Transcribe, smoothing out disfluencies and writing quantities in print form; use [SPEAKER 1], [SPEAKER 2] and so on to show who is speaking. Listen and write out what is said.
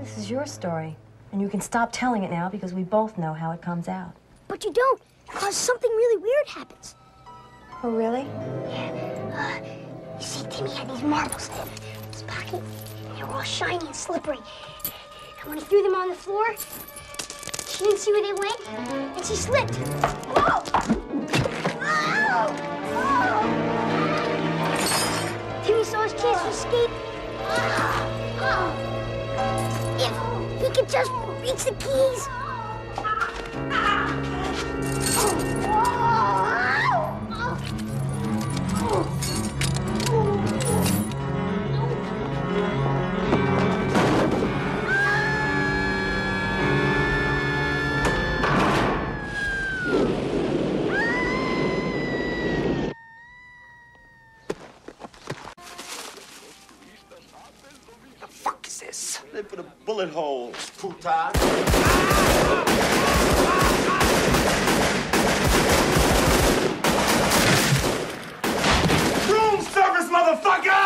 [SPEAKER 1] This is your story. And you can stop telling it now because we both know how it comes out.
[SPEAKER 2] But you don't, because something really weird happens.
[SPEAKER 1] Oh, really?
[SPEAKER 2] Yeah. You see, Timmy had these marbles in his pocket. And they were all shiny and slippery. And when he threw them on the floor, she didn't see where they went, and she slipped. Whoa! Oh! Oh! Timmy saw his chance to escape. Oh! If he could just reach the keys.
[SPEAKER 3] The fuck is this? They put a bullet hole, puta. Room service, motherfucker!